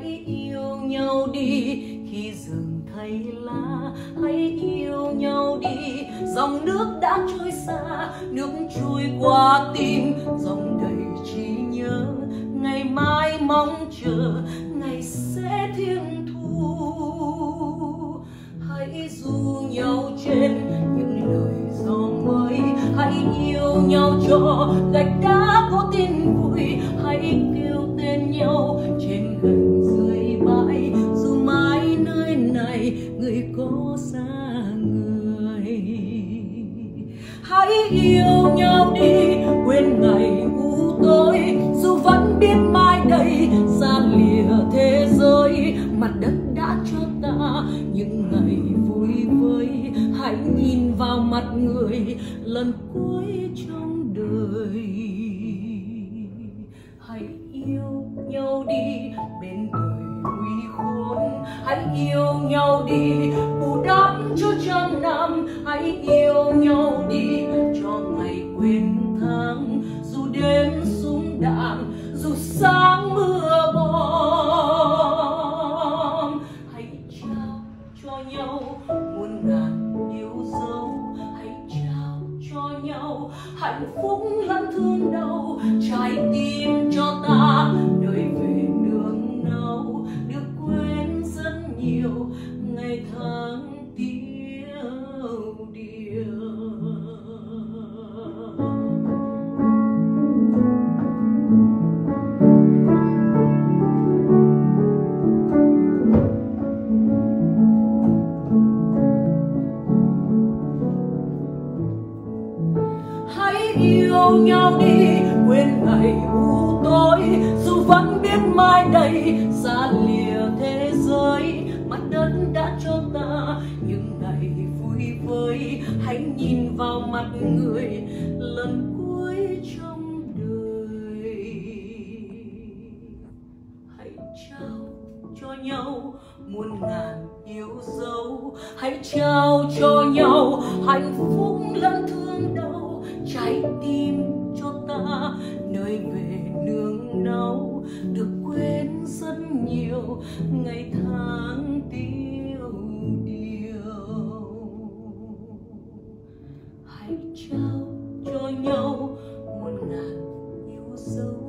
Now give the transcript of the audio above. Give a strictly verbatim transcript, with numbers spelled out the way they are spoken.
hãy yêu nhau đi khi rừng thay lá, hãy yêu nhau đi. Dòng nước đã trôi xa, nước trôi qua tim, dòng đầy trí nhớ. Ngày mai mong chờ, ngày sẽ thiên thu. Hãy ru nhau trên những lời gió mới, hãy yêu nhau cho gạch đá có tin vui. Hãy kêu tên nhau trên gành dưới bãi, dù mãi nơi này người có xa người. Hãy yêu nhau đi, quên ngày u tối, dù vẫn biết mai đây xa lìa thế giới. Mặt đất đã cho ta những ngày vui vơi, hãy nhìn vào mặt người lần cuối trong đời. Hãy yêu nhau đi bên đời uy khôn, hãy yêu nhau đi bù đắp cho trăm năm. Hãy yêu nhau đi cho ngày quên tháng, dù đêm súng đạn, dù sáng mưa bom. Hãy trao cho nhau muôn ngàn yêu dấu, hãy trao cho nhau hạnh phúc lẫn thương đau. Trái tim cho ta nơi về nương náu, được quên rất nhiều ngày tháng tiêu điều. Hãy yêu nhau đi, quên ngày u tối, dù vẫn biết mai đây xa lìa thế giới. Mặt đất đã cho ta những ngày vui vơi, hãy nhìn vào mặt người lần cuối trong đời. Hãy trao cho nhau muôn ngàn yêu dấu, hãy trao cho nhau hạnh phúc lẫn thương đau. Trái tim cho ta nơi về nương náu, được quên rất nhiều ngày tháng tiêu điều. Hãy trao cho nhau muôn ngàn yêu dấu,